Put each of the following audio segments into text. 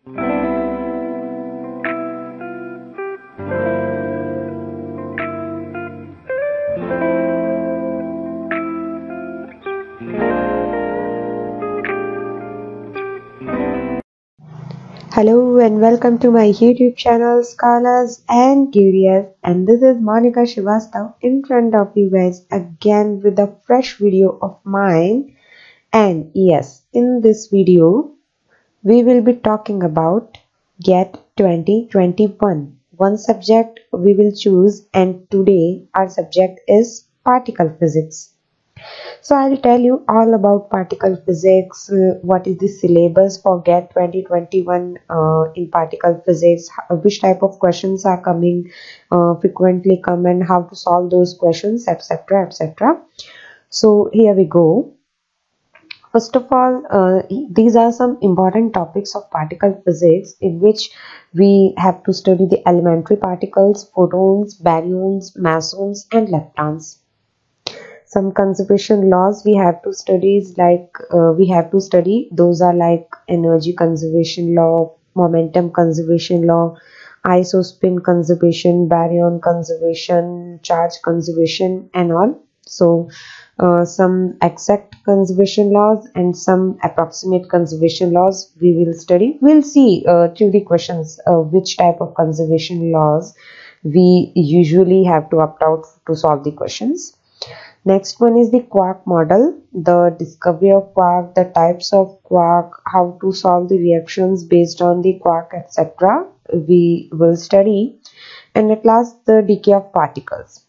Hello and welcome to my YouTube channel Scholars and Curious, and this is Monica Srivastav in front of you guys again with a fresh video of mine. And yes, in this video we will be talking about GATE 2021. One subject we will choose, and today our subject is particle physics. So I'll tell you all about particle physics, what is the syllabus for GATE 2021 in particle physics, which type of questions are coming, frequently come, and how to solve those questions, etc. etc. So here we go. First of all, these are some important topics of particle physics in which we have to study the elementary particles, photons, baryons, mesons, and leptons. Some conservation laws we have to study is like those are like energy conservation law, momentum conservation law, isospin conservation, baryon conservation, charge conservation, and all. So some exact conservation laws and some approximate conservation laws we will study. We'll see through the questions which type of conservation laws we usually have to opt out to solve the questions. Next one is the quark model, the discovery of quark, the types of quark, how to solve the reactions based on the quark, etc. we will study. And at last, the decay of particles.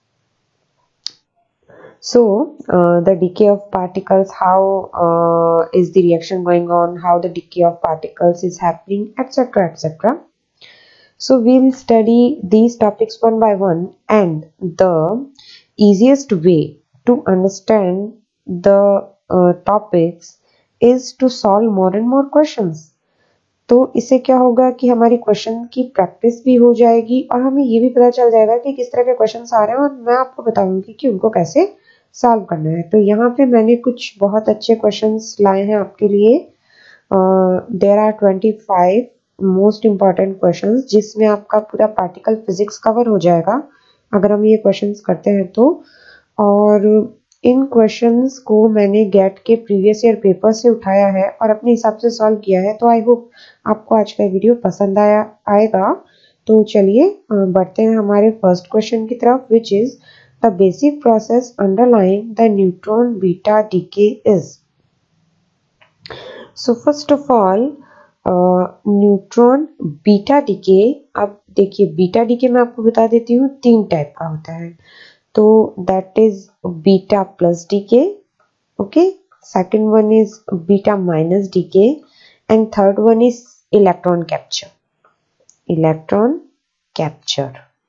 So the decay of particles, how is the reaction going on, how the decay of particles is happening, etc. etc. So we'll study these topics one by one, and the easiest way to understand the topics is to solve more and more questions. तो इससे क्या होगा कि हमारी question की practice भी हो जाएगी और हमें ये भी पता चल जाएगा कि किस तरह के क्वेश्चंस आ रहे हैं, और मैं आपको बताऊंगी कि उनको कैसे सॉल्व करना है. तो यहाँ पे मैंने कुछ बहुत अच्छे क्वेश्चंस लाए हैं आपके लिए. There are 25 most important questions जिसमें आपका पूरा पार्टिकल फिजिक्स कवर हो जाएगा अगर हम ये क्वेश्चंस करते हैं तो. और इन क्वेश्चंस को मैंने गेट के प्रीवियस ईयर पेपर से उठाया है और अपने हिसाब से सॉल्व किया है. तो आई होप आपको आज का वीडियो पसंद आएगा. तो चलिए बढ़ते हैं हमारे फर्स्ट क्वेश्चन की तरफ, which is the basic process underlying the neutron beta decay is. So first of all neutron beta decay. अब देखिए बीटा डीके मैं आपको बता देती हूँ 3 टाइप का होता है. तो that is beta plus decay, okay. Second one is beta minus decay, and third one is electron capture. Electron capture.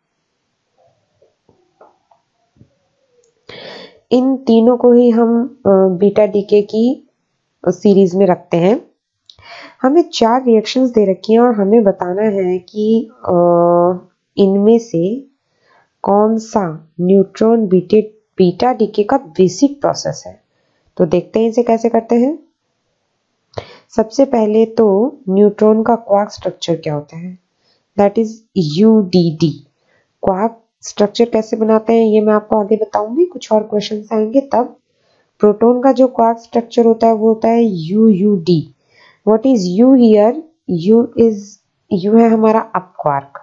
इन तीनों को ही हम बीटा डीके की सीरीज में रखते हैं. हमें 4 रिएक्शंस दे रखी हैं और हमें बताना है कि इनमें से कौन सा न्यूट्रॉन बीटा डीके का बेसिक प्रोसेस है. तो देखते हैं इसे कैसे करते हैं. सबसे पहले तो न्यूट्रॉन का क्वार्क स्ट्रक्चर क्या होता है, that is UDD. Quark structure कैसे बनाते हैं ये मैं आपको आगे बताऊंगी, कुछ और क्वेश्चंस आएंगे तब. प्रोटॉन का जो क्वार्क स्ट्रक्चर होता है वो होता है UUD. What is U here? U है हमारा अप क्वार्क,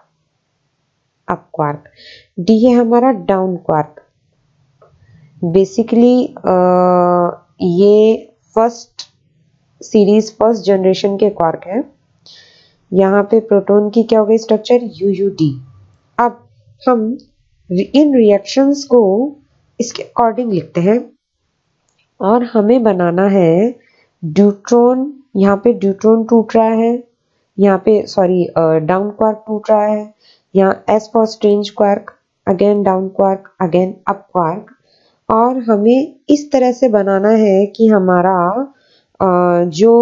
डी है हमारा डाउन क्वार्क. बेसिकली ये फर्स्ट जनरेशन के क्वार्क है. यहाँ पे प्रोटॉन की क्या हो गई स्ट्रक्चर, यूयूडी. अब हम इन रिएक्शंस को इसके अकॉर्डिंग लिखते हैं और हमें बनाना है ड्यूट्रॉन. यहाँ पे ड्यूट्रॉन टूट रहा है, यहाँ पे डाउन क्वार्क टूट रहा है. यहाँ S for strange quark, again down quark, again up quark. और हमें इस तरह से बनाना है कि हमारा जो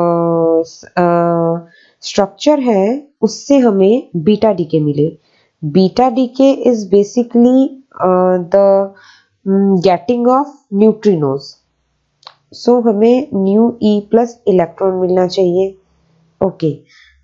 स्ट्रक्चर है उससे हमें बीटा डीके मिले. Beta decay is basically the getting of neutrinos. So हमें न्यू ई प्लस इलेक्ट्रॉन मिलना चाहिए. ओके,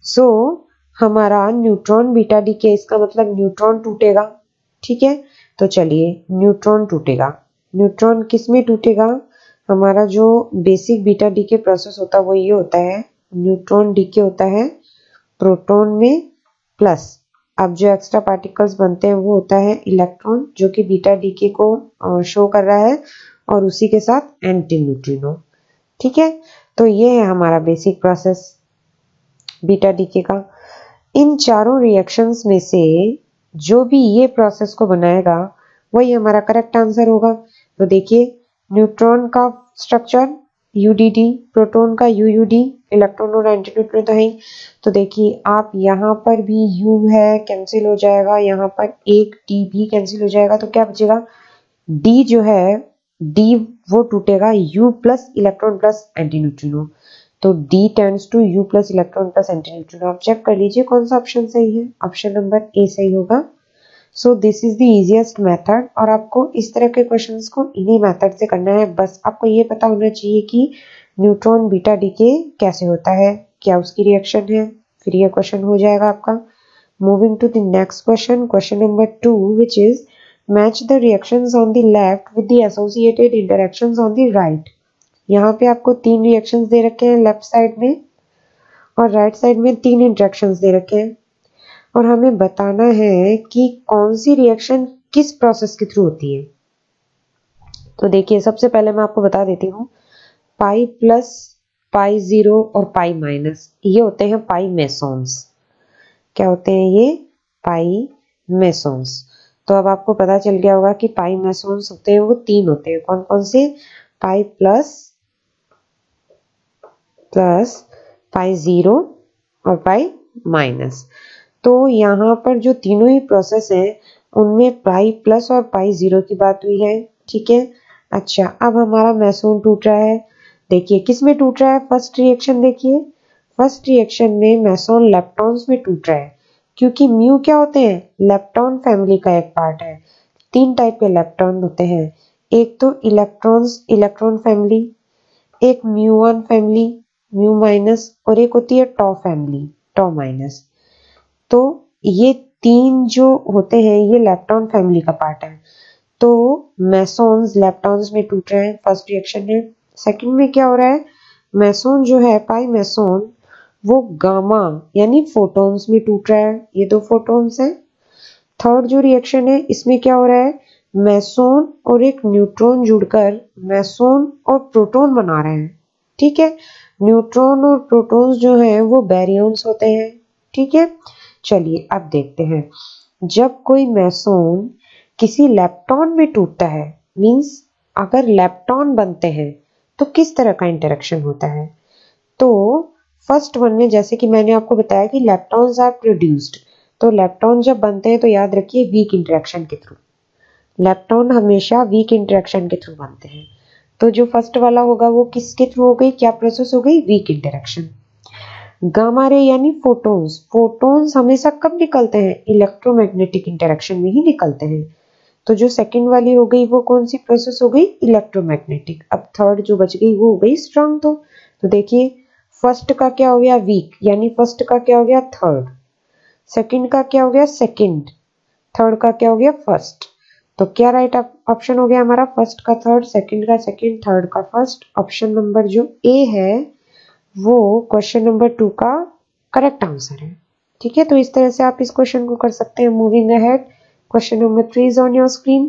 सो हमारा न्यूट्रॉन बीटा डीके, इसका मतलब न्यूट्रॉन टूटेगा। ठीक है, तो चलिए न्यूट्रॉन टूटेगा। न्यूट्रॉन किस में टूटेगा? हमारा जो बेसिक बीटा डीके प्रोसेस होता है वो ये होता है, न्यूट्रॉन डीके होता है प्रोटॉन में प्लस, अब जो एक्स्ट्रा पार्टिकल्स बनते हैं वो होता है इलेक्ट्रॉन, जो कि बीटा डीके को शो कर रहा है, और उसी के साथ एंटी न्यूट्रिनो। ठीक है, तो ये है हमारा बेसिक प्रोसेस बीटा डीके का। इन चारों रिएक्शंस में से जो भी ये प्रोसेस को बनाएगा वही हमारा करेक्ट आंसर होगा। तो देखिए न्यूट्रॉन का स्ट्रक्चर यूडीडी, प्रोटॉन का यूयूडी, इलेक्ट्रॉन और एंटी न्यूट्रिनो तो है ही। तो देखिए आप यहाँ पर भी यू है कैंसिल हो जाएगा, यहाँ पर एक डी भी कैंसिल हो जाएगा, तो क्या बचेगा? डी जो है, डी वो टूटेगा U plus electron plus anti neutrino. तो D tends to U plus electron plus anti neutrino. आप चेक कर लीजिए कौन सा ऑप्शन सही है। ऑप्शन नंबर ए सही होगा। So this is the easiest method, और आपको इस तरह के क्वेश्चंस को इन्हीं मेथड से करना है। बस आपको ये पता होना चाहिए कि न्यूट्रॉन बीटा डीके कैसे होता है, क्या उसकी रिएक्शन है, फिर ये क्वेश्चन हो जाएगा आपका। Moving to the next question, question number 2, which is match the reactions on the left with the associated interactions on the right. यहाँ पे आपको 3 रिएक्शंस दे रखे हैं लेफ्ट साइड में, और राइट साइड में 3 इंटरेक्शंस दे रखे हैं, और हमें बताना है कि कौन सी रिएक्शन किस प्रोसेस के थ्रू होती है। तो देखिए सबसे पहले मैं आपको बता देती हूँ, पाई प्लस, पाई जीरो और पाई माइनस, ये होते हैं पाई मेसोन्स। क्या होते हैं ये? पाई मेसोन्स। तो अब आपको पता चल गया होगा कि पाई मेसोन्स होते हैं वो 3 होते हैं। कौन कौन से? पाई प्लस, पाई जीरो और पाई माइनस। तो यहाँ पर जो तीनों ही प्रोसेस हैं उनमें पाई प्लस और पाई जीरो की बात हुई है। ठीक है, अच्छा अब हमारा मेसोन टूट रहा है। देखिए किस में टूट रहा है? फर्स्ट रिएक्शन देखिए, फर्स्ट रिएक्शन में मेसोन लेप्टॉन्स में टूट रहा है, क्योंकि म्यू क्या होते हैं? लेप्टॉन फैमिली का एक पार्ट है। 3 टाइप के लेप्टॉन होते हैं, एक तो इलेक्ट्रॉन्स, इलेक्ट्रॉन फैमिली, एक म्यूऑन फैमिली, म्यू माइनस, और एक होती है टॉ फैमिली, टॉ माइनस। तो ये 3 जो होते हैं ये लेप्टॉन फैमिली का पार्ट है। तो मेसोन्स लेप्टॉन्स में टूट रहे हैं, फर्स्ट रिएक्शन है। सेकंड में क्या हो रहा है? मेसोन जो है, पाई मेसोन, वो गामा यानी फोटॉन्स में टूट रहा है, ये 2 फोटॉन्स है। थर्ड जो रिएक्शन है इसमें क्या हो रहा है? मेसोन और एक न्यूट्रॉन जुड़कर मेसोन और प्रोटॉन बना रहे हैं। ठीक है, न्यूट्रॉन और प्रोटॉन्स जो हैं वो बैरियंस होते हैं। ठीक है, चलिए अब देखते हैं, जब कोई मेसोन किसी लेप्टॉन में टूटता है, मींस अगर लेप्टॉन बनते हैं तो किस तरह का इंटरेक्शन होता है। तो फर्स्ट वन में जैसे कि मैंने आपको बताया कि लेप्टॉन्स आर प्रोड्यूस्ड, तो लेप्टॉन जब बनते हैं तो याद रखिए वीक इंटरेक्शन के थ्रू। लेप्टॉन हमेशा वीक इंटरेक्शन के थ्रू बनते हैं। तो जो फर्स्ट वाला होगा वो किसके थ्रू हो गई, क्या प्रोसेस हो गई? Weak interaction. गामा रे यानी फोटॉन्स, फोटॉन्स हमेशा कब निकलते हैं? इलेक्ट्रोमैग्नेटिक इंटरेक्शन में ही निकलते हैं। तो जो सेकंड वाली हो गई वो कौन सी प्रोसेस हो गई? इलेक्ट्रोमैग्नेटिक। अब थर्ड जो बच गई वो हो गई स्ट्रॉन्ग। तो देखिए फर्स्ट का क्या हो गया? वीक, यानी फर्स्ट का क्या हो गया? थर्ड। सेकंड का क्या हो गया? सेकंड। थर्ड का क्या हो गया? फर्स्ट। तो क्या राइट ऑप्शन हो गया हमारा? फर्स्ट का थर्ड, सेकंड का सेकंड, थर्ड का फर्स्ट। ऑप्शन नंबर जो ए है वो क्वेश्चन नंबर 2 का करेक्ट आंसर है। ठीक है, तो इस तरह से आप इस क्वेश्चन को कर सकते हैं। Moving ahead, question number 3 is on your screen.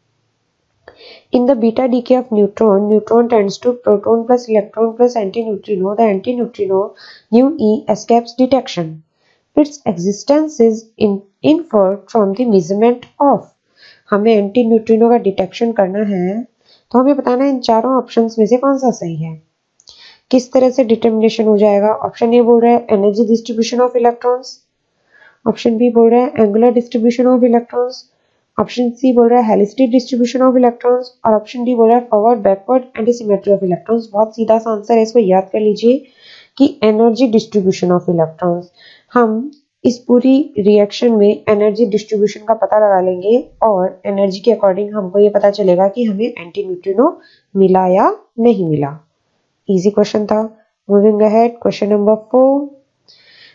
In the beta decay of neutron, neutron tends to proton plus electron plus antineutrino. The antineutrino nu e escapes detection. Its existence is inferred from the measurement of. हमें anti neutrino का detection करना है, तो हमें बताना है इन चारों options में से कौन सा सही है। किस तरह से डिटर्मिनेशन हो जाएगा? ऑप्शन ए बोल रहा है energy distribution of electrons, option B बोल रहा है angular distribution of electrons, option C बोल रहा है हेलिस्टिक डिस्ट्रीब्यूशन ऑफ इलेक्ट्रॉन्स, और ऑप्शन डी बोल रहा है forward backward anti symmetry of electrons. बहुत सीधा सा आंसर है, इसको याद कर लीजिए कि एनर्जी डिस्ट्रीब्यूशन ऑफ इलेक्ट्रॉन्स। हम इस पूरी रिएक्शन में एनर्जी डिस्ट्रीब्यूशन का पता लगा लेंगे, और एनर्जी के अकॉर्डिंग हमको ये पता चलेगा कि हमें एंटी न्यूट्रिनो मिला या नहीं मिला। इजी क्वेश्चन था। Moving ahead, question number 4,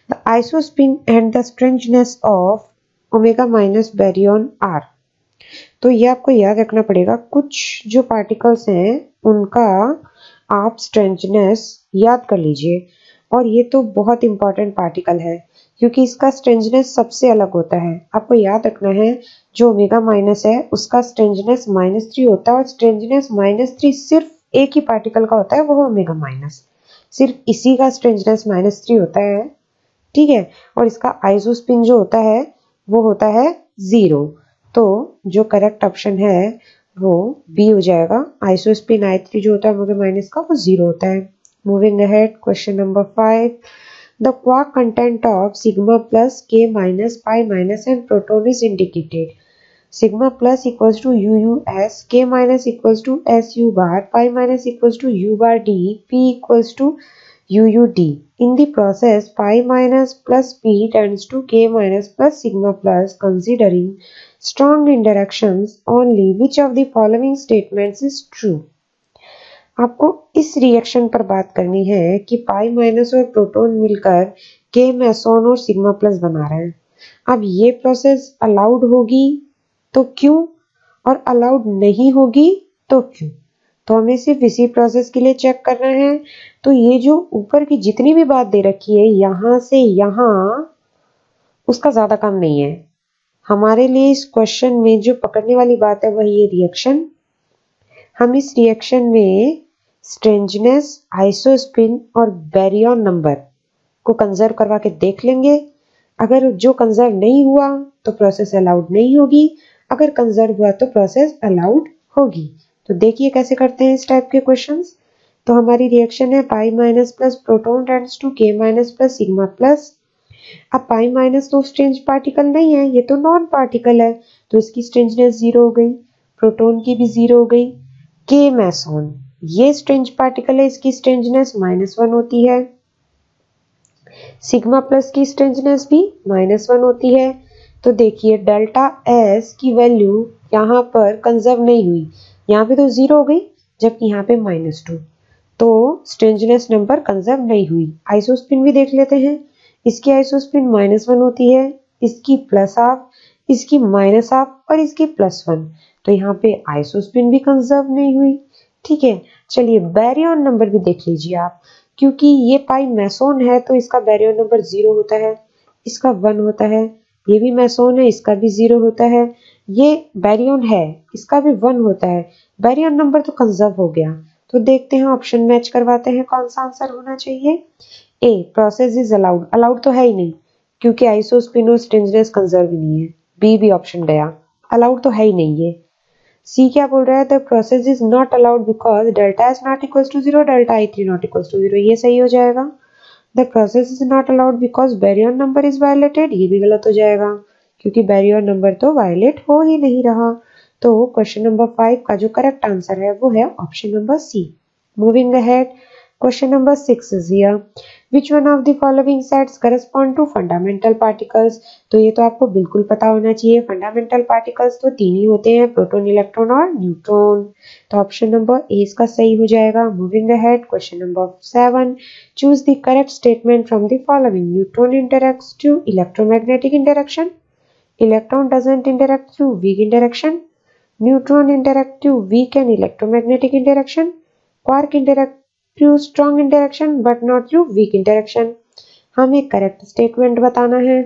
the isospin and the strangeness of omega minus baryon are. तो ये आपको याद रखना पड़ेगा, कुछ जो पार्टिकल्स हैं उनका आप स्ट्रेंजनेस याद कर लीजिए। और ये तो बहुत इंपॉर्टेंट पार्टिकल है क्योंकि इसका स्ट्रेंजनेस सबसे अलग होता है। आपको याद रखना है जो ओमेगा माइनस है उसका स्ट्रेंजनेस -3 होता है, और स्ट्रेंजनेस -3 सिर्फ एक ही पार्टिकल का होता है, वो ओमेगा माइनस, सिर्फ इसी का स्ट्रेंजनेस -3 होता है। ठीक है, और इसका आइसोस्पिन जो होता है वो होता है 0। तो जो करेक्ट ऑप्शन है वो बी हो जाएगा। आइसोस्पिन I3 जो होता है ओमेगा माइनस का वो 0 होता है। Moving ahead, question number 5। The quark content of sigma plus k minus pi minus and proton is indicated. Sigma plus equals to UUS, k minus equals to SU bar, pi minus equals to U bar D, P equals to UUD. In the process, pi minus plus P tends to k minus plus sigma plus. Considering strong interactions only, which of the following statements is true? आपको इस reaction पर बात करनी है कि pi minus और proton मिलकर के मेसोन और सिग्मा प्लस बना रहे हैं। अब ये प्रोसेस अलाउड होगी तो क्यों, और अलाउड नहीं होगी तो क्यों? तो हमें सिर्फ इसी प्रोसेस के लिए चेक करना है। तो ये जो ऊपर की जितनी भी बात दे रखी है यहां से यहां, उसका ज्यादा काम नहीं है हमारे लिए। इस क्वेश्चन में जो पकड़ने वाली बात है वही ये रिएक्शन। हम इस रिएक्शन में स्ट्रेंजनेस, आइसोस्पिन और बैरियन नंबर को कंजर्व करवा के देख लेंगे। अगर जो कंजर्व नहीं हुआ तो प्रोसेस अलाउड नहीं होगी, अगर कंजर्व हुआ तो प्रोसेस अलाउड होगी। तो देखिए कैसे करते हैं इस टाइप के क्वेश्चंस। तो हमारी रिएक्शन है pi minus plus proton tends to K minus plus sigma plus. अब पाई माइनस तो स्ट्रेंज पार्टिकल नहीं है, ये तो नॉन पार्टिकल है, तो इसकी स्ट्रेंजनेस 0 हो गई, प्रोटॉन की भी 0 हो गई। के मेसोन ये स्ट्रेंज पार्टिकल है, इसकी स्ट्रेंजनेस -1 होती है। सिग्मा प्लस की स्ट्रेंजनेस भी -1 होती है। तो देखिए डेल्टा एस की वैल्यू यहाँ पर कंजर्व नहीं हुई, यहाँ पे तो 0 हो गई जबकि यहाँ पे -2, तो स्ट्रेंजनेस नंबर कंजर्व नहीं हुई। आइसोस्पिन भी देख लेते हैं, इसकी आइसोस्पिन -1 होती है, इसकी +½ इसकी -½ और इसकी +1, तो यहाँ पे आइसोस्पिन भी कंजर्व नहीं हुई। ठीक है, चलिए बैरियन नंबर भी देख लीजिए आप, क्योंकि ये पाई मेसोन है तो इसका बैरियन नंबर 0 होता है, इसका 1 होता है। ये भी मेसोन है, इसका भी 0 होता है। ये बैरियन है, इसका भी 1 होता है, बैरियन नंबर तो कंजर्व हो गया। तो देखते हैं, ऑप्शन मैच करवाते हैं, कौन सा आंसर होना चाहिए। A, process is allowed, allowed तो है ही नहीं क्योंकि आइसोस्पिन और स्ट्रेंजनेस कंजर्व ही नहीं है। बी भी ऑप्शन गया, अलाउड तो है ही नहीं ये। सी क्या बोल रहा है, the process is not allowed because delta S not equal to 0, delta I3 not equal to 0, ये सही हो जाएगा। The process is not allowed because baryon number is violated, ये भी गलत हो जाएगा क्योंकि बैरियन नंबर तो वायलेट हो ही नहीं रहा। तो क्वेश्चन नंबर 5 का जो करेक्ट आंसर है वो है option number C. Moving ahead, question number 6 is here, which one of the following sets correspond to fundamental particles? तो ये तो आपको बिल्कुल पता होना चाहिए। फंडामेंटल पार्टिकल्स तो 3 ही होते हैं, प्रोटॉन, इलेक्ट्रॉन और न्यूट्रॉन। तो ऑप्शन नंबर ए इसका सही हो जाएगा। Moving ahead, question number 7, choose the correct statement from the following. Neutron interacts through electromagnetic interaction, electron doesn't interact through weak interaction, neutron interact through weak and electromagnetic interaction, quark interact through strong interaction but not through weak interaction. हमें correct statement बताना है।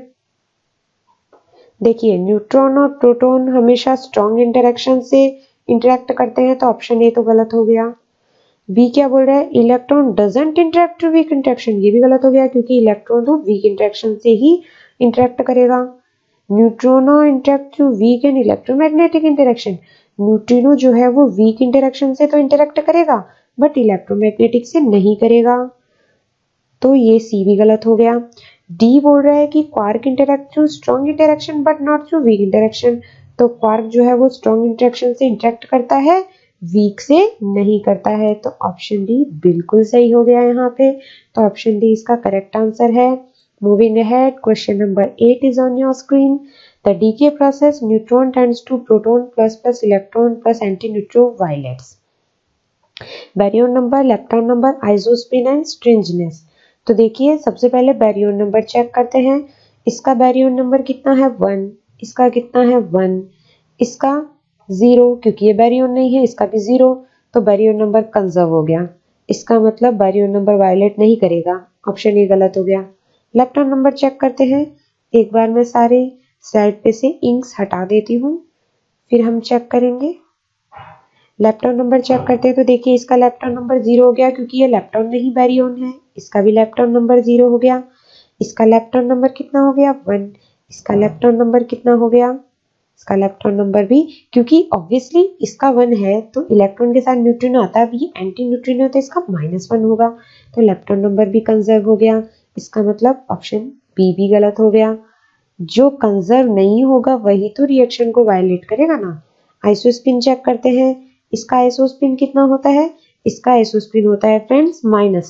देखिए neutron और proton हमेशा strong interaction से interact करते हैं, तो ऑप्शन ए तो गलत हो गया। बी क्या बोल रहा है, electron doesn't interact through weak interaction, ये भी गलत हो गया क्योंकि इलेक्ट्रॉन तो वीक इंटरेक्शन से ही इंटरेक्ट करेगा। Neutrino interact through weak and electromagnetic interaction, neutrino जो है वो वीक इंटरेक्शन से तो इंटरेक्ट करेगा बट इलेक्ट्रोमैग्नेटिक से नहीं करेगा, तो ये सी भी गलत हो गया। डी बोल रहा है कि quark interact through strong interaction but not through weak interaction, तो क्वार्क जो है वो स्ट्रॉन्ग इंटरेक्शन से इंटरेक्ट करता है, वीक से नहीं करता है, तो ऑप्शन डी बिल्कुल सही हो गया यहाँ पे। तो ऑप्शन डी इसका करेक्ट आंसर है। Moving ahead, question number 8 is on your screen. The decay process neutron tends to proton plus plus electron plus anti neutrino violates. Baryon number, electron number, isospin and strangeness. तो देखिए सबसे पहले baryon number check करते हैं। इसका Baryon number कितना है 1, इसका कितना है 1, इसका 0 क्योंकि ये बैरियन नहीं है, इसका भी 0, तो बैरियन नंबर कंजर्व हो गया। इसका मतलब बैरियन नंबर वायलेट नहीं करेगा, ऑप्शन ए गलत हो गया। इलेक्ट्रॉन नंबर चेक करते हैं। एक बार मैं सारे स्लाइड पे से इंक्स हटा देती हूँ, फिर हम चेक करेंगे। लेप्टॉन नंबर चेक करते हैं तो देखिए इसका लेप्टॉन नंबर 0 हो गया क्योंकि ये लेप्टॉन नहीं बैरियन है। इसका भी लेप्टॉन नंबर 0 हो गया। इसका लेप्टॉन नंबर कितना हो गया 1, इसका लेप्टॉन नंबर कितना हो गया, इसका लेप्टॉन नंबर भी, क्योंकि ऑब्वियसली इसका 1 है तो इलेक्ट्रॉन के साथ न्यूट्रिनो आता है, ये एंटी न्यूट्रिनो है तो इसका -1 होगा, तो लेप्टॉन नंबर भी कंजर्व हो गया। इसका मतलब ऑप्शन बी भी गलत हो गया। जो कंजर्व नहीं होगा वही तो रिएक्शन को वायलेट करेगा ना। आइसोस्पिन चेक करते हैं। इसका आइसोस्पिन कितना होता है, इसका आइसोस्पिन होता है फ्रेंड्स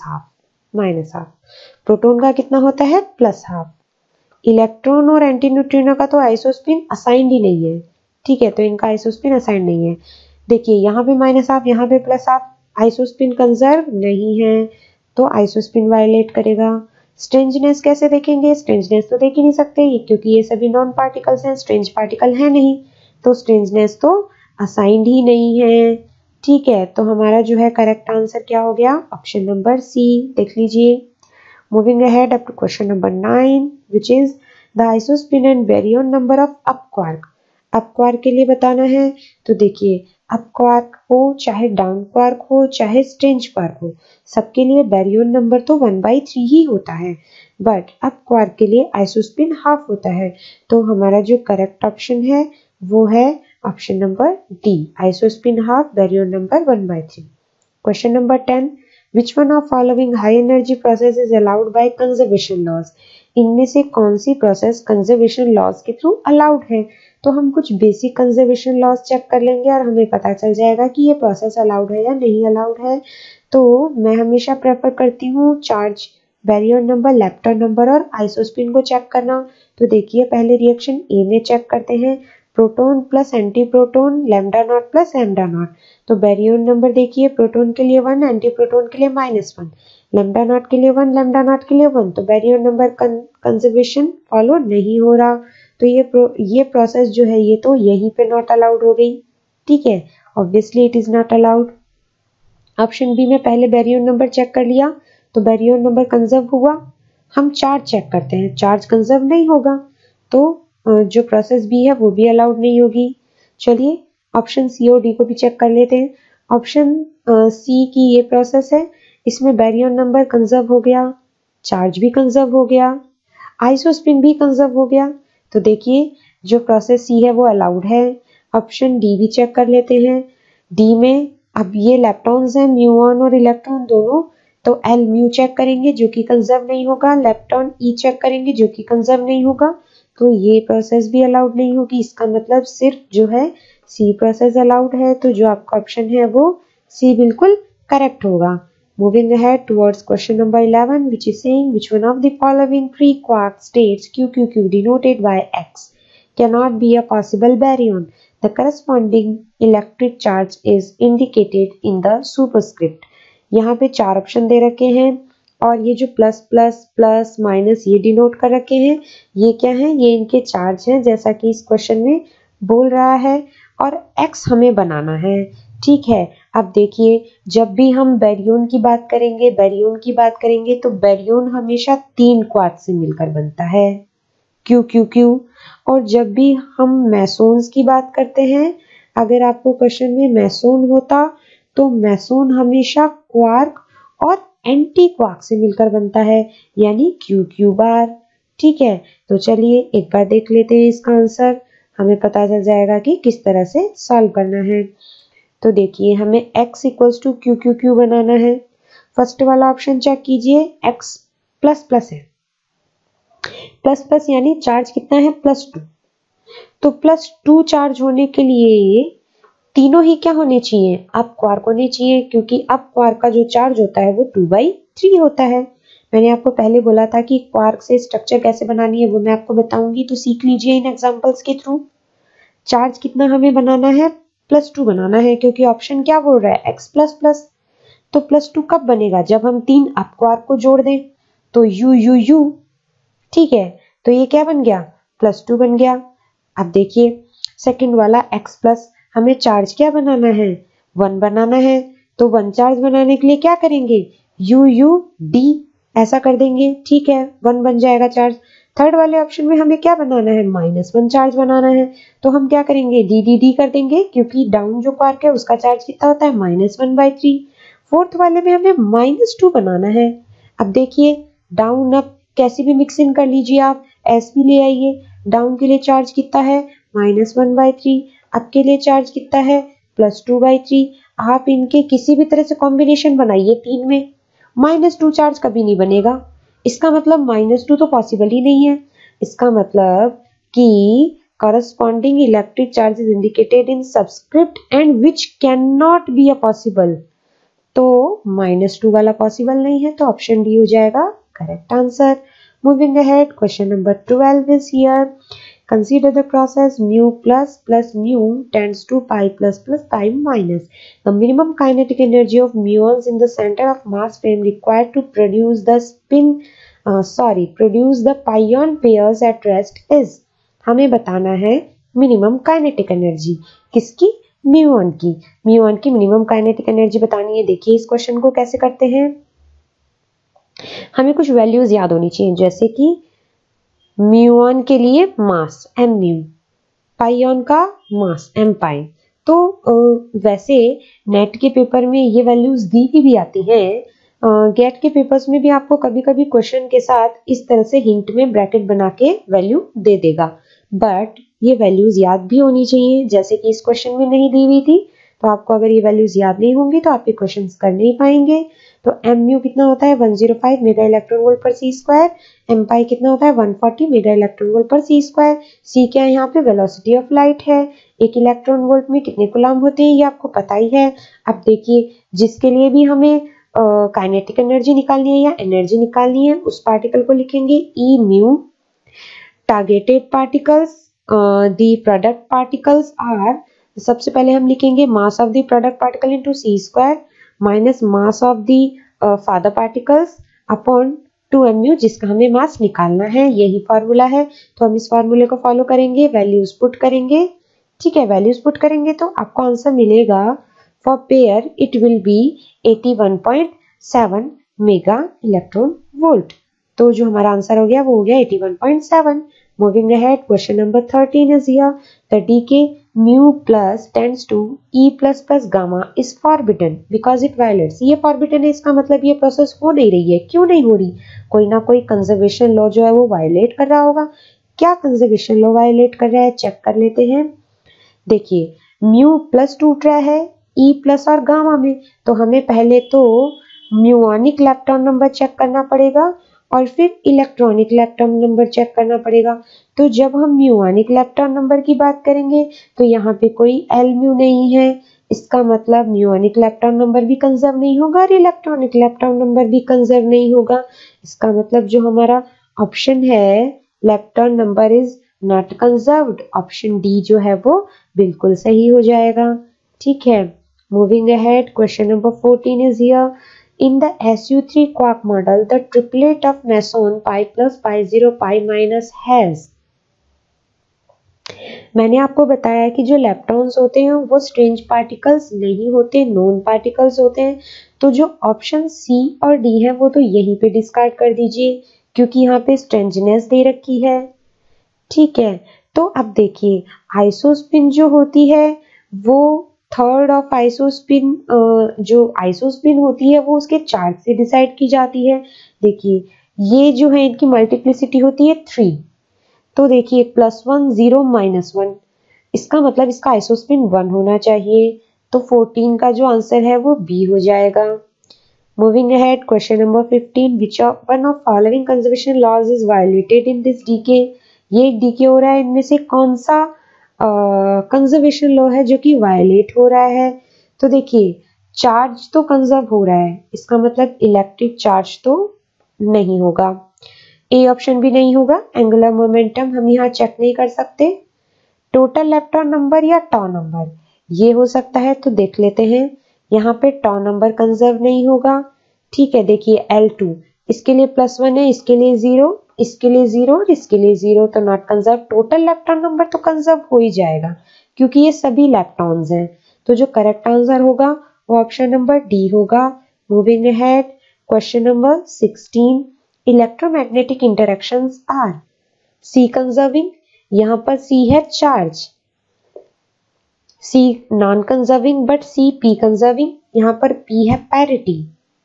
-12। प्रोटॉन का कितना होता है +12। इलेक्ट्रॉन और एंटी न्यूट्रिनो का तो आइसोस्पिन असाइंड ही नहीं है, ठीक है, तो इनका आइसोस्पिन असाइंड नहीं है। देखिए यहाँ पे -12, यहाँ पे +12, आइसोस्पिन कंजर्व नहीं है तो आइसोस्पिन वायलेट करेगा। स्ट्रेंजनेस कैसे देखेंगे, स्ट्रेंजनेस तो देख ही नहीं सकते क्योंकि ये सभी नॉन पार्टिकल्स हैं, स्ट्रेंज पार्टिकल है नहीं, तो स्ट्रेंजनेस तो असाइंड ही नहीं है। ठीक है, तो हमारा जो है करेक्ट आंसर क्या हो गया, ऑप्शन नंबर सी, देख लीजिए। Moving ahead up to question number 9 which is the isospin and baryon number of up quark. Up quark के लिए बताना है तो देखिए अप क्वार्क हो चाहे डाउन क्वार्क हो चाहे स्ट्रेंज क्वार्क हो, सबके लिए बैरियन नंबर तो 1/3 ही होता है, बट अप क्वार्क के लिए आइसोस्पिन हाफ होता है। तो हमारा जो करेक्ट ऑप्शन है वो है option number D, isospin half baryon number 1/3। Question number 10 which one of following high energy process is allowed by conservation laws। इनमें से कौन सी प्रोसेस कंजर्वेशन लॉज के थ्रू अलाउड है। तो हम कुछ बेसिक कंजर्वेशन लॉज चेक कर लेंगे और हमें पता चल जाएगा कि ये प्रोसेस अलाउड है या नहीं अलाउड है। तो मैं हमेशा प्रेफर करती हूँ charge, barrier number, lepton number और आइसोस्पिन को चेक करना। तो देखिए पहले रिएक्शन ए में चेक करते हैं, proton plus anti proton lambda naught plus lambda naught. तो बैरियर नंबर देखिए प्रोटॉन के लिए 1, एंटी प्रोटॉन के लिए -1, लैम्डा नॉट के लिए 1, लैम्डा नॉट के लिए 1, तो बैरियर नंबर कंजर्वेशन फॉलो नहीं हो रहा। तो ये प्रोसेस जो है ये तो यहीं पे नॉट अलाउड हो गई, ठीक है, obviously it is not allowed. Option B में पहले बैरियर नंबर चेक कर लिया तो बैरियर नंबर कंजर्व हुआ। हम चार्ज चेक करते हैं, चार्ज कंजर्व नहीं होगा तो जो प्रोसेस बी है वो भी अलाउड नहीं होगी। चलिए ऑप्शन सी और डी को भी चेक कर लेते हैं। ऑप्शन सी की ये प्रोसेस है, इसमें बैरियर नंबर कंजर्व हो गया, चार्ज भी कंजर्व हो गया, आइसोस्पिन भी कंजर्व हो गया। तो देखिए जो प्रोसेस सी है वो अलाउड है। ऑप्शन डी भी चेक कर लेते हैं। डी में अब ये लेप्टॉन्स हैं, म्यूऑन और इलेक्ट्रॉन दोनों, तो एल म्यू चेक करेंगे जो कि कंजर्व नहीं होगा, लेप्टॉन ई चेक करेंगे जो कि कंजर्व नहीं होगा, तो ये प्रोसेस भी अलाउड नहीं होगी। इसका मतलब सिर्फ जो है सी प्रोसेस अलाउड है, तो जो आपका ऑप्शन है वो सी बिल्कुल करेक्ट होगा। Moving ahead towards question number 11 which is saying which one of the following pre-quark states QQQ denoted by X cannot be a possible baryon। The corresponding electric charge is indicated in the superscript। यहाँ पे 4 option दे रखे हैं और ये जो plus plus plus minus ये denote कर रखे हैं, ये क्या है, ये इनके चार्ज हैं जैसा कि इस क्वेश्चन में बोल रहा है, और एक्स हमें बनाना है। ठीक है, अब देखिए जब भी हम बैरियन की बात करेंगे तो बैरियन हमेशा 3 क्वार्क से मिलकर बनता है, क्यू क्यू क्यू। और जब भी हम मेसोन्स की बात करते हैं, अगर आपको क्वेश्चन में मेसोन होता तो मेसोन हमेशा क्वार्क और एंटी क्वार्क से मिलकर बनता है, यानी क्यू क्यू बार। ठीक है, तो चलिए एक बार देख लेते हैं इसका आंसर, हमें पता चल जाएगा कि किस तरह से सॉल्व करना है। तो देखिए हमें x equals to Q Q Q बनाना है। फर्स्ट वाला ऑप्शन चेक कीजिए, x प्लस प्लस है, प्लस प्लस यानी चार्ज कितना है +2, तो +2 चार्ज होने के लिए तीनों ही क्या होने चाहिए, अप क्वार्क होने चाहिए, क्योंकि अप क्वार्क का जो चार्ज होता है वो 2/3 होता है। मैंने आपको पहले बोला था कि क्वार्क से स्ट्रक्चर कैसे बनानी है वो मैं आपको बताऊंगी, तो सीख लीजिए इन एग्जांपल्स के थ्रू। चार्ज कितना हमें बनाना है, +2 बनाना है, क्योंकि ऑप्शन क्या बोल रहा है x प्लस प्लस, तो +2 कब बनेगा, जब हम 3 अप क्वार्क को जोड़ दें। तो यू यू यू, ठीक है, तो ये क्या बन गया, +2 बन गया। अब देखिए सेकंड वाला x प्लस, हमें चार्ज क्या बनाना है, 1 बनाना है, तो 1 चार्ज बनाने के लिए क्या करेंगे, यू यू डी ऐसा कर देंगे, ठीक है, 1 बन जाएगा चार्ज। थर्ड वाले ऑप्शन में हमें क्या बनाना है, -1 चार्ज बनाना है, तो हम क्या करेंगे, डी डी डी कर देंगे, क्योंकि डाउन जो क्वार्क है उसका चार्ज कितना होता है, -1/3। फोर्थ वाले में हमें -2 बनाना है। अब देखिए डाउन अप कैसे भी मिक्स इन कर लीजिए, आप एस भी ले आइए। डाउन के लिए चार्ज कितना है, -1/3, अप के लिए चार्ज कितना है, +2/3। आप इनके किसी भी तरह से कॉम्बिनेशन बनाइए, 3 में -2 चार्ज कभी नहीं बनेगा। इसका मतलब -2 तो पॉसिबल ही नहीं है। इसका मतलब कि corresponding electric charge is indicated in subscript and which cannot be a possible, तो -2 वाला पॉसिबल नहीं है, तो ऑप्शन डी हो जाएगा correct answer. Moving ahead, question number 12 is here. Consider the process mu plus plus mu tends to pi plus plus pi minus. The minimum kinetic energy of muons in the center of mass frame required to produce the produce the pion pairs at rest is. हमें बताना है minimum kinetic energy किसकी, muon की। Muon की minimum kinetic energy बतानी है। देखिए इस क्वेश्चन को कैसे करते हैं, हमें कुछ वैल्यूज याद होनी चाहिए, जैसे कि म्यूऑन के लिए मास एम म्यू, पाइऑन का मास एम पाई। तो वैसे नेट के पेपर में ये वैल्यूज दी की भी आती हैं। गेट के पेपर्स में भी आपको कभी कभी क्वेश्चन के साथ इस तरह से हिंट में ब्रैकेट बना के वैल्यू दे देगा, बट ये वैल्यूज याद भी होनी चाहिए, जैसे कि इस क्वेश्चन में नहीं दी हुई थी। तो आपको अगर ये वैल्यूज याद नहीं होंगी तो आप ये क्वेश्चन कर नहीं पाएंगे। तो एम म्यू कितना होता है, 105 मेगा इलेक्ट्रॉन वोल्ट पर सी स्क्वायर। एम पाई कितना होता है, 140 मेगा इलेक्ट्रॉन वोल्ट पर सी स्क्वायर। सी क्या है यहाँ पे, वेलोसिटी ऑफ लाइट है। एक इलेक्ट्रॉन वोल्ट में कितने कूलम होते हैं ये आपको पता ही है। अब देखिए जिसके लिए भी हमें काइनेटिक एनर्जी निकालनी है या एनर्जी निकालनी है, उस पार्टिकल को लिखेंगे E mu. Targeted particles, the product particles are, सबसे पहले हम लिखेंगे mass of the product particle into C square minus mass of the father particles upon 2mu, जिसका हमें मास निकालना है। यही फॉर्मूला है, तो हम इस फॉर्मूले को फॉलो करेंगे, वैल्यूज पुट करेंगे। ठीक है, वैल्यूज पुट करेंगे तो आपको आंसर मिलेगा, for pair it will be 81.7 mega electron volt. तो जो हमारा आंसर हो गया वो हो गया 81.7। Moving ahead, question number 13 is here. The decay mu plus tends to E plus plus gamma is forbidden because it violates. ये forbidden है, इसका मतलब ये प्रोसेस हो नहीं रही है। क्यों नहीं हो रही, कोई ना कोई कंजर्वेशन लॉ जो है वो वायलेट कर रहा होगा। क्या कंजर्वेशन लॉ वायलेट कर रहा है, चेक कर लेते हैं। देखिए म्यू प्लस टूट रहा है ई प्लस और गामा में, तो हमें पहले तो म्यूऑनिक इलेक्ट्रॉन नंबर चेक करना पड़ेगा और फिर इलेक्ट्रॉनिक इलेक्ट्रॉन नंबर चेक करना पड़ेगा। तो जब हम म्यूऑनिक इलेक्ट्रॉन नंबर की बात करेंगे तो यहाँ पे कोई एल म्यू नहीं है, इसका मतलब म्यूऑनिक इलेक्ट्रॉन नंबर भी कंजर्व नहीं होगा और इलेक्ट्रॉनिक इलेक्ट्रॉन नंबर भी कंजर्व नहीं होगा। इसका मतलब जो हमारा ऑप्शन है electron number is not conserved, option D जो है वो बिल्कुल सही हो जाएगा। ठीक है, moving ahead, question number 14 is here. In the SU3 quark model, the triplet of meson pi plus pi 0 pi minus has. मैंने आपको बताया कि जो इलेक्ट्रॉन्स होते हैं वो स्ट्रेंज पार्टिकल्स नहीं होते, नोन पार्टिकल्स होते हैं। तो जो ऑप्शन सी और डी है वो तो यहीं पे डिस्कार्ड कर दीजिए, क्योंकि यहाँ पे स्ट्रेंजनेस दे रखी है। ठीक है, तो अब देखिए आइसोस्पिन जो होती है वो थर्ड ऑफ आइसोस्पिन, जो आइसोस्पिन होती है वो उसके चार्ज से डिसाइड की जाती है। देखिए ये जो है इनकी मल्टीप्लिसिटी होती है 3, तो देखिए +1 0 -1, इसका मतलब इसका आइसोस्पिन 1 होना चाहिए। तो 14 का जो आंसर है वो बी हो जाएगा। Moving ahead, question number 15, which one of following conservation laws is violated in this decay. ये डीके हो रहा है, इनमें से कौन सा कंजर्वेशन लॉ है जो कि वायलेट हो रहा है। तो देखिए चार्ज तो कंजर्व हो रहा है, इसका मतलब इलेक्ट्रिक चार्ज तो नहीं होगा, ए ऑप्शन भी नहीं होगा। एंगुलर मोमेंटम हम यहाँ चेक नहीं कर सकते। टोटल इलेक्ट्रॉन नंबर या टॉ नंबर ये हो सकता है, तो देख लेते हैं। यहाँ पे टॉ नंबर कंजर्व नहीं होगा। ठीक है, देखिए L2 इसके लिए +1 है, इसके लिए 0, इसके लिए 0 और इसके लिए 0, तो not conserve. Total electron number तो कंजर्व हो ही जाएगा क्योंकि ये सभी इलेक्ट्रॉन्स हैं। तो जो करेक्ट आंसर होगा वो ऑप्शन नंबर डी होगा। Moving ahead, question number 16, electromagnetic interactions are C conserving, यहाँ पर सी है charge, C non conserving but C P conserving, यहाँ पर पी है parity,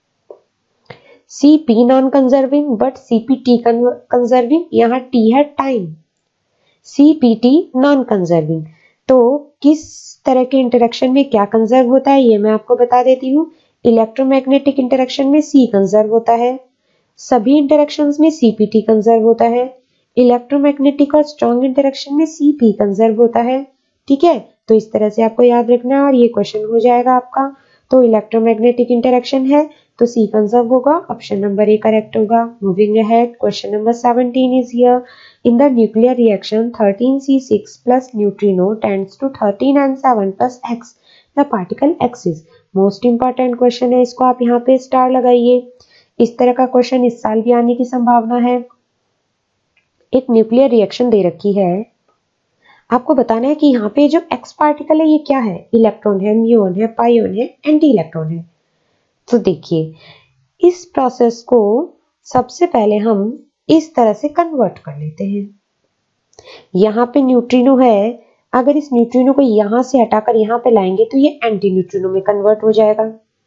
C P non conserving but C P T conserving, यहाँ T है time, C P T non conserving. तो किस तरह के इंटरेक्शन में क्या कंजर्व होता है ये मैं आपको बता देती हूँ। इलेक्ट्रोमैग्नेटिक इंटरेक्शन में सी कंजर्व होता है, सभी इंटरेक्शंस में सीपीटी कंजर्व होता है, इलेक्ट्रोमैग्नेटिक और स्ट्रॉन्ग इंटरेक्शन में सीपी कंजर्व होता है। ठीक है, तो इस तरह से आपको याद रखना है और ये क्वेश्चन हो जाएगा आपका। तो इलेक्ट्रोमैग्नेटिक इंटरेक्शन है तो सी कंजर्व होगा, ऑप्शन नंबर ए करेक्ट होगा। Moving ahead, question number 17 is here. In the nuclear reaction 13C6 plus neutrino tends to 13N7 plus X. The particle X is most important question है, इसको आप यहाँ पे star लगाइए। इस तरह का क्वेश्चन इस साल भी आने की संभावना है। एक न्यूक्लियर रिएक्शन दे रखी है, आपको बताना है कि यहाँ पे जो X पार्टिकल है ये क्या है, इलेक्ट्रॉन है, म्यूऑन है, पाइऑन है, एंटी इलेक्ट्रॉन है। तो देखिए इस प्रोसेस को सबसे पहले हम इस तरह से कन्वर्ट कर लेते हैं। यहाँ पे न्यूट्रिनो है, अगर इस न्यूट्रिनो को यहां से हटाकर यहाँ पे लाएंगे तो ये एंटी न्यूट्रिनो में कन्वर्ट हो जाएगा।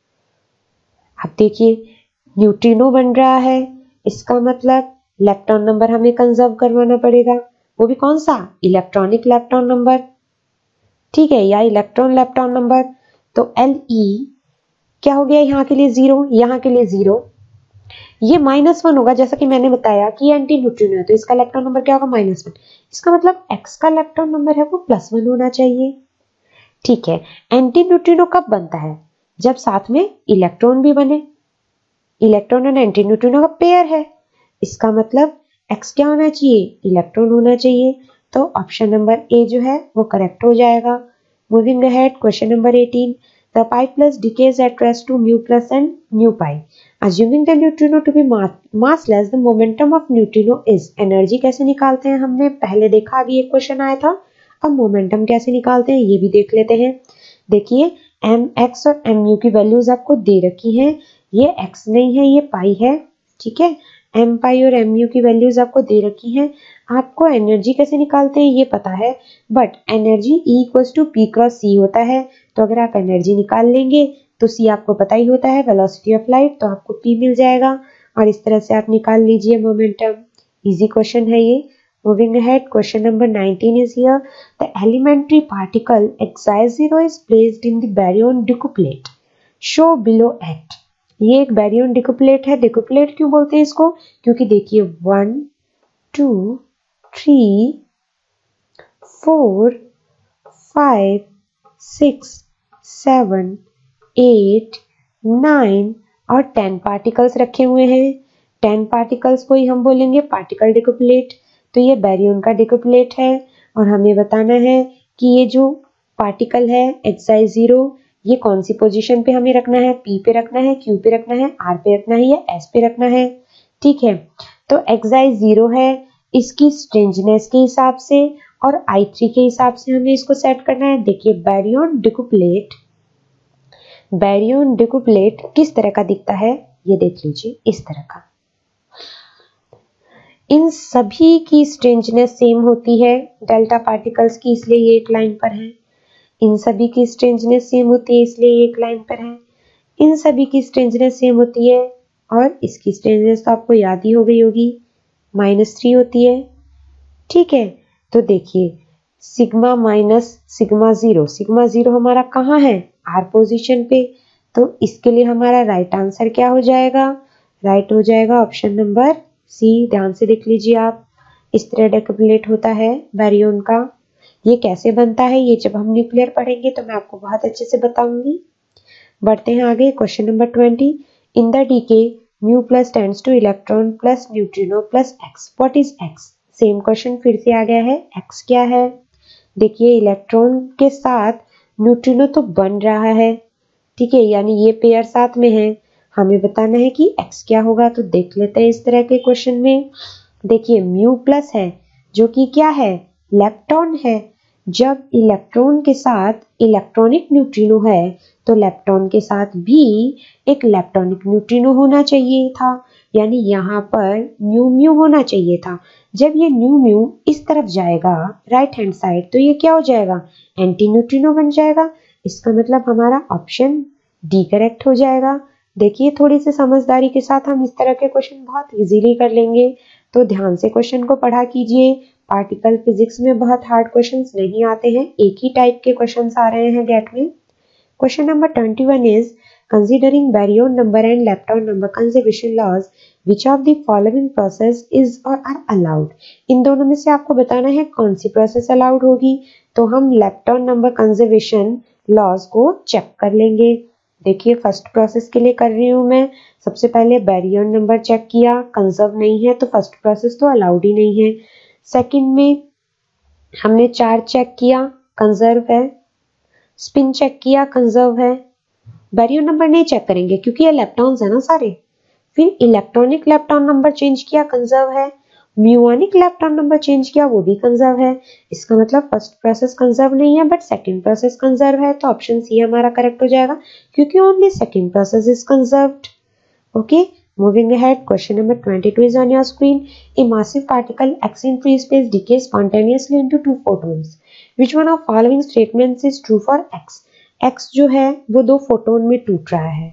अब देखिए न्यूट्रिनो बन रहा है, इसका मतलब इलेक्ट्रॉन नंबर हमें कंजर्व करवाना पड़ेगा, वो भी कौन सा, इलेक्ट्रॉनिक इलेक्ट्रॉन नंबर। ठीक है, या इलेक्ट्रॉन इलेक्ट्रॉन नंबर। तो Le क्या हो गया, यहाँ के लिए 0, यहाँ के लिए 0, ये -1 होगा। जैसा कि मैंने बताया कि एंटी न्यूट्रिनो है तो इसका इलेक्ट्रॉन नंबर क्या होगा, -1। इसका मतलब X का इलेक्ट्रॉन नंबर है वो +1 होना चाहिए। ठीक है, एंटी न्यूट्रिनो कब बनता है, जब साथ में इलेक्ट्रॉन भी बने, इलेक्ट्रॉन और एंटी न्यूट्रिनो का पेयर है, इसका मतलब X क्या होना चाहिए, इलेक्ट्रॉन होना चाहिए। तो ऑप्शन नंबर ए जो है वो करेक्ट हो जाएगा। Moving ahead, question number 18, the pi plus decays at rest to mu plus and nu pi. Assuming the neutrino to be massless, the momentum of neutrino is. Energy कैसे निकालते हैं हमने पहले देखा, अभी एक क्वेश्चन आया था। अब मोमेंटम कैसे निकालते हैं ये भी देख लेते हैं। देखिए mx और mu की वैल्यूज आपको दे रखी हैं, ये x नहीं है ये पाई है। ठीक है, m पाई और mu की वैल्यूज आपको दे रखी हैं। आपको एनर्जी कैसे निकालते हैं ये पता है, but energy E equals to P cross C होता है। तो अगर आप एनर्जी निकाल लेंगे तो C आपको पता ही होता है, वेलोसिटी ऑफ लाइट, तो आपको P मिल जाएगा और इस तरह से आप निकाल लीजिए मोमेंटम। इजी क्वेश्चन है ये। Moving ahead, question number 19 is here. The elementary particle Xi0 is placed in the baryon decuplet, show below at. ये एक बैरियन डिकुप्लेट है। डिकुप्लेट क्यों बोलते हैं इसको, क्योंकि देखिए 1 2 3 4 5 6 7 8 9 और 10 पार्टिकल्स रखे हुए हैं। 10 पार्टिकल्स को ही हम बोलेंगे पार्टिकल डिकुप्लेट। तो ये बैरियन का डिकुप्लेट है और हमें बताना है कि ये जो पार्टिकल है Xi0 ये कौन सी पोजीशन पे हमें रखना है, P पे रखना है, Q पे रखना है, R पे रखना है या S पे रखना है। ठीक है, तो Xi0 है, इसकी स्ट्रेंजनेस के हिसाब से और I3 के हिसाब से हमें इसको सेट करना है। देखिए बैरियन डिकुप्लेट किस तरह का दिखता है ये देख लीजिए, इस तरह का। इन सभी की स्ट्रेंजनेस सेम होती है, डेल्टा पार्टिकल्स की, इसलिए ये एक लाइन पर है। इन सभी की स्ट्रेंजनेस सेम होती है इसलिए ये एक लाइन पर है। इन सभी की स्ट्रेंजनेस सेम होती है और इसकी स्ट्रेंजनेस तो आपको याद ही हो गई होगी, -3 होती है। ठीक है, तो देखिए सिग्मा माइनस सिग्मा जीरो हमारा कहाँ है, R पोजीशन पे। तो इसके लिए हमारा राइट आंसर क्या हो जाएगा, राइट हो जाएगा ऑप्शन नंबर सी। ध्यान से देख लीजिए आप, इस तरह डिकुप्लेट होता है बैरियन का। ये कैसे बनता है ये जब हम न्यूक्लियर पढ़ेंगे तो मैं आपको बहुत अच्छे से बताऊंगी। बढ़ते हैं आगे, question number 20, in the decay mu plus tends to electron plus neutrino plus X, what is X. Same question फिर से आ गया है, एक्स क्या है। देखिए इलेक्ट्रॉन के साथ न्यूट्रिनो तो बन रहा है, ठीक है, यानी ये पेयर साथ में है। हमें बताना है कि x क्या होगा। तो देख लेते हैं इस तरह के क्वेश्चन में। देखिए म्यू प्लस है जो कि क्या है, लेप्टॉन है। जब इलेक्ट्रॉन के साथ इलेक्ट्रॉनिक न्यूट्रिनो है तो लेप्टॉन के साथ भी एक इलेक्ट्रॉनिक न्यूट्रिनो होना चाहिए था, यानी यहाँ पर म्यू म्यू होना चाहिए था। जब ये म्यू म्यू इस तरफ जाएगा राइट हैंड साइड तो ये क्या हो जाएगा, एंटी न्यूट्रिनो बन जाएगा। इसका मतलब हमारा ऑप्शन डी करेक्ट हो जाएगा। देखिए थोड़ी सी समझदारी के साथ हम इस तरह के क्वेश्चन बहुत इजीली कर लेंगे। तो ध्यान से क्वेश्चन को पढ़ा कीजिए। पार्टिकल फिजिक्स में बहुत हार्ड क्वेश्चंस नहीं आते हैं, एक ही टाइप के क्वेश्चंस आ रहे हैं गेट में। Question number 21 is considering baryon number and lepton number conservation laws which of the following process is or are allowed। इन दोनों में से आपको बताना है कौन सी प्रोसेस अलाउड होगी। तो हम लेप्टॉन नंबर कंजर्वेशन लॉज को चेक कर लेंगे। देखिए फर्स्ट प्रोसेस के लिए कर रही हूं मैं। सबसे पहले बैरियन नंबर चेक किया, कंजर्व नहीं है तो फर्स्ट प्रोसेस तो अलाउड ही नहीं है। सेकंड में हमने चार्ज चेक किया, कंजर्व है। स्पिन चेक किया, कंजर्व है। बैरियन नंबर नहीं चेक करेंगे क्योंकि ये लेप्टॉन्स है ना सारे। फिर इलेक्ट्रॉनिक लेप्टॉन नंबर चेंज किया, कंजर्व है। म्यूनिक लेप्टॉन नंबर चेंज किया, वो भी कंजर्व है। इसका मतलब फर्स्ट प्रोसेस कंजर्व नहीं है बट सेकंड प्रोसेस कंजर्व है। तो ऑप्शन सी हमारा करेक्ट हो जाएगा क्योंकि only second process is conserved. Okay, moving ahead, question number 22 is on your screen. A massive particle X in free space decays spontaneously into two photons. Which one of following statements is true for X? X जो है वो दो photon में टूट रहा है।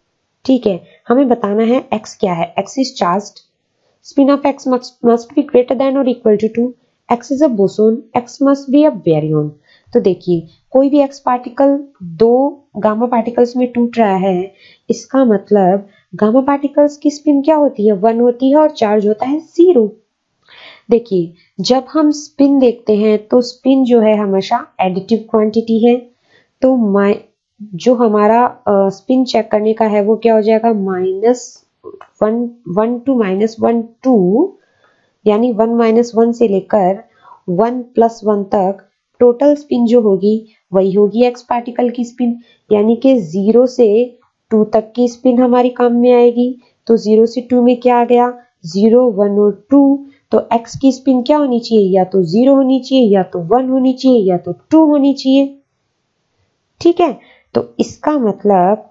ठीक है, हमें बताना है X क्या है। X is charged. Spin of X must be greater than or equal to 2. X is a boson. X must be a baryon. तो देखिए कोई भी X पार्टिकल दो गामा पार्टिकल्स में टूट रहा है, इसका मतलब गामा पार्टिकल्स की स्पिन क्या होती है, 1 होती है और चार्ज होता है 0। देखिए जब हम स्पिन देखते हैं तो स्पिन जो है हमेशा एडिटिव क्वांटिटी है। तो जो हमारा स्पिन चेक करने का है वो क्या हो जाएगा, -1 टू -1 2, यानी 1 - 1 से लेकर 1 + 1 तक टोटल स्पिन जो होगी वही होगी एक्स पार्टिकल की स्पिन, यानी कि 0 से 2 तक की स्पिन हमारी काम में आएगी। तो 0 से 2 में क्या आ गया, 0 1 और 2। तो एक्स की स्पिन क्या होनी चाहिए, या तो 0 होनी चाहिए, या तो 1 होनी चाहिए, या तो 2 होनी चाहिए। ठीक है, तो इसका मतलब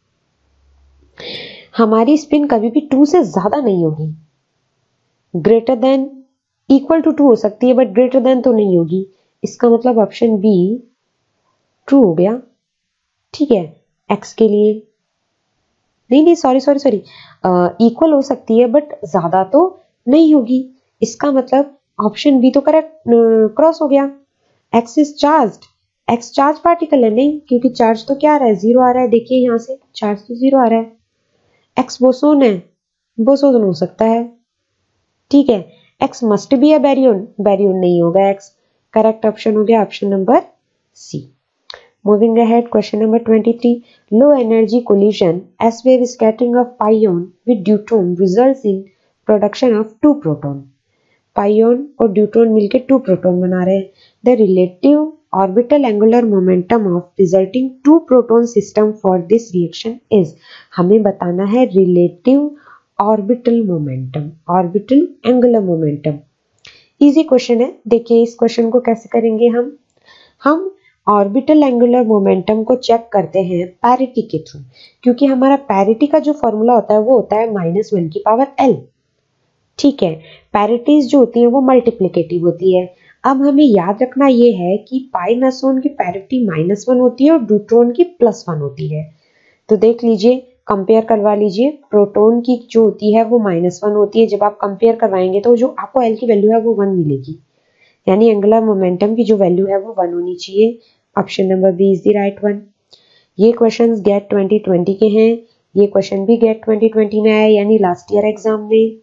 हमारी स्पिन कभी भी 2 से ज्यादा नहीं होगी। ग्रेटर देन इक्वल टू 2 हो सकती है बट ग्रेटर देन तो नहीं होगी। इसका मतलब ऑप्शन बी ट्रू हो गया। ठीक है, एक्स के लिए नहीं सॉरी इक्वल हो सकती है बट ज्यादा तो नहीं होगी। इसका मतलब ऑप्शन बी तो करेक्ट क्रॉस हो गया। X is charged, X charge particle है नहीं, क्योंकि चार्ज तो क्या आ रहा है, 0 आ रहा है। देखिए यहां से चार्ज तो 0 आ रहा है। एक्स बोसोन है, बोसोन हो सकता है। ठीक है, X must be a baryon, baryon नहीं होगा एक्स। करेक्ट ऑप्शन हो गया option number C. Moving ahead, question number 23. Low energy collision S wave scattering of pion with deuteron results in production of 2 proton. Pion और deuteron मिलके 2 proton बना रहे हैं। The relative orbital angular momentum of resulting 2 proton system for this reaction is, हमें बताना है relative orbital momentum, orbital angular momentum। Easy question है। देखिए इस क्वेश्चन को कैसे करेंगे हम ऑर्बिटल एंगुलर मोमेंटम को चेक करते हैं पैरिटी के थ्रू, क्योंकि हमारा पैरिटी का जो फॉर्मूला होता है वो होता है -1⁴L। ठीक है, पैरिटीज जो होती है वो मल्टीप्लिकेटिव होती है। अब हमें याद रखना ये है कि पाई मेसोन की पैरिटी -1 होती है और ड्यूट्रॉन की +1 होती है। तो देख लीजिए, कंपेयर करवा लीजिए। प्रोटॉन की जो होती है वो -1 होती है। जब आप कंपेयर करवाएंगे तो जो आपको एल की वैल्यू है वो 1 मिलेगी, यानी एंगुलर मोमेंटम की जो वैल्यू है वो 1 होनी चाहिए। Option number B is the right one. ये क्वेश्चंस गेट 2020 के हैं। ये क्वेश्चन भी गेट 2020 में आया, यानी लास्ट ईयर एग्जाम में।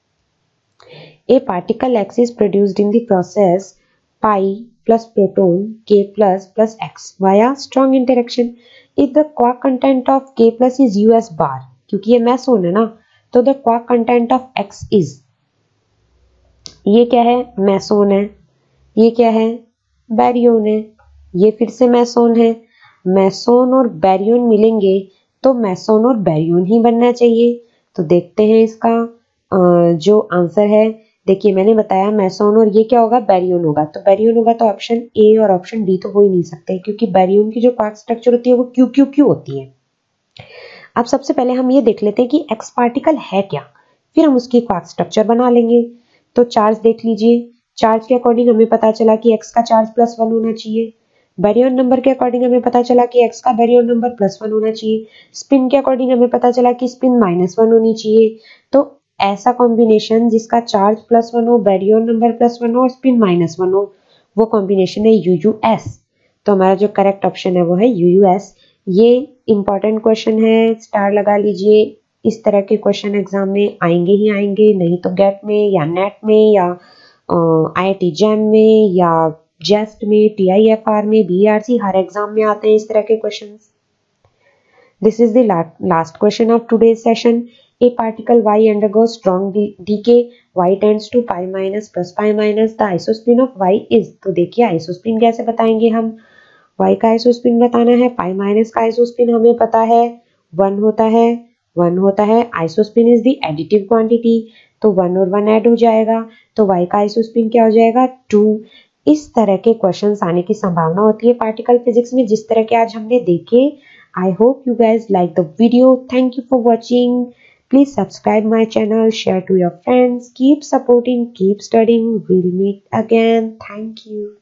A particle X is produced in the process pi plus proton K plus X via strong interaction. If the quark content of K plus is US bar, क्योंकि ये meson है ना, तो the quark content of X is, ये क्या है, meson है। ये क्या है, बैरियन है। ये फिर से मेसोन है। मेसोन और बैरियन मिलेंगे तो मेसोन और बैरियन ही बनना चाहिए। तो देखते हैं इसका जो आंसर है। देखिए मैंने बताया मेसोन और ये क्या होगा, बैरियन होगा। तो बैरियन होगा तो ऑप्शन ए और ऑप्शन डी तो हो ही नहीं सकते, क्योंकि बैरियन की जो क्वार्क स्ट्रक्चर होती है वो क्यू क्यू क्यू होती है। अब सबसे पहले हम ये देख लेते हैं कि एक्स पार्टिकल है क्या, फिर हम उसकी क्वार्क स्ट्रक्चर बना लेंगे। तो चार्ज देख लीजिए, चार्ज के अकॉर्डिंग हमें पता चला कि एक्स का चार्ज +1 होना चाहिए। बैरियन नंबर के अकॉर्डिंग हमें पता चला कि एक्स का बैरियन नंबर +1 होना चाहिए। स्पिन के अकॉर्डिंग हमें पता चला कि स्पिन -1 होनी चाहिए। तो ऐसा कॉम्बिनेशन जिसका चार्ज +1 हो, बैरियन नंबर +1 हो और स्पिन -1 हो, वो कॉम्बिनेशन है UUS। तो हमारा जो करेक्ट ऑप्शन है वो है UUS। ये इंपॉर्टेंट क्वेश्चन है, स्टार लगा लीजिए। इस तरह के क्वेश्चन एग्जाम में आएंगे ही आएंगे, नहीं तो गेट में या नेट में या IIT जैम में या जेस्ट में, TIFR में, BRC, हर एग्जाम में आते हैं इस तरह के questions. This is the last question of today's session. A particle Y undergoes strong decay. Y tends to pi minus plus pi minus. The isospin of Y is. तो देखिए isospin कैसे बताएंगे हम। Y का आइसोस्पिन बताना है, pi minus का isospin हमें पता है 1 होता है, 1 होता है। Isospin is the additive quantity, तो 1 और 1 ऐड हो जाएगा, तो Y का आइसोस्पिन क्या हो जाएगा 2। इस तरह के क्वेश्चंस आने की संभावना होती है पार्टिकल फिजिक्स में, जिस तरह के आज हमने देखे। I hope you guys like the video. Thank you for watching. Please subscribe my channel, share to your friends, keep supporting, keep studying. We'll meet again. Thank you.